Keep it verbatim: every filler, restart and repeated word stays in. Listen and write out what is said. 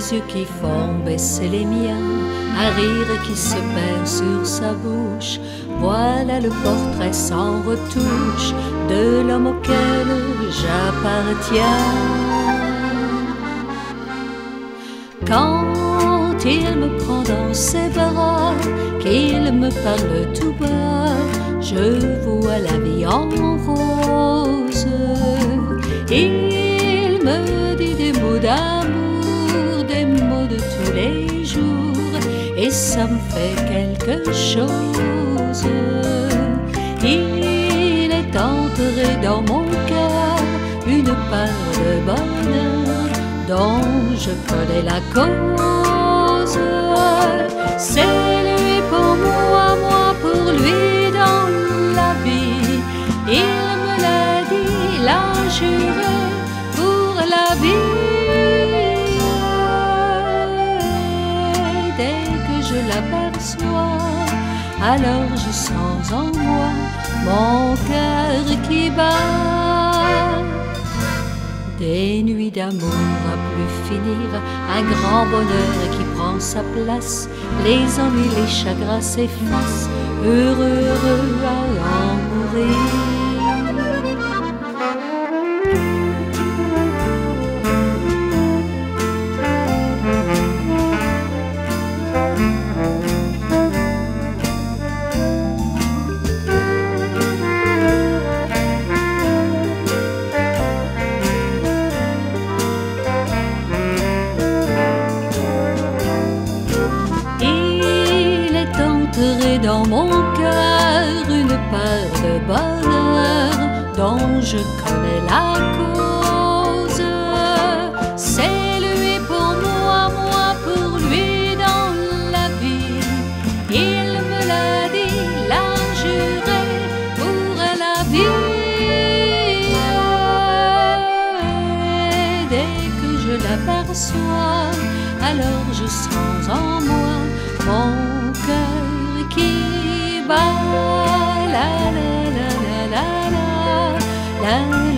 yeux qui font baisser les miens, un rire qui se perd sur sa bouche. Voilà le portrait sans retouche de l'homme auquel j'appartiens. Quand il me prend dans ses bras, qu'il me parle tout bas, je vois la vie en rose. Il me dit des mots d'amour, des mots de tous les jours, et ça me fait quelque chose. Il est enterré dans mon cœur une part de bonheur dont je connais la cause. C'est lui pour moi, moi pour lui dans la vie. Il me l'a dit, l'a juré pour la vie. Dès que je l'aperçois, alors je sens en moi mon cœur qui bat. Des nuits d'amour à plus finir, un grand bonheur qui prend sa place. Les ennuis, les chagrins s'effacent, heureux, heureux à en mourir. Dans mon cœur une part de bonheur dont je connais la cause. C'est lui pour moi, moi pour lui dans la vie. Il me l'a dit, l'a juré pour la vie. Et dès que je l'aperçois, alors je sens en moi mon cœur qui bat. La la la la la la la.